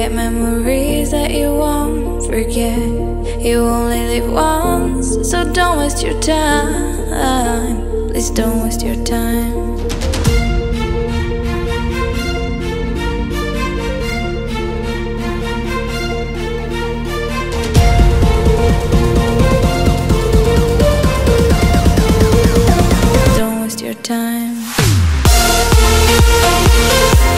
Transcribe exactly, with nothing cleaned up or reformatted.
create memories that you won't forget. You only live once, so don't waste your time. Please don't waste your time.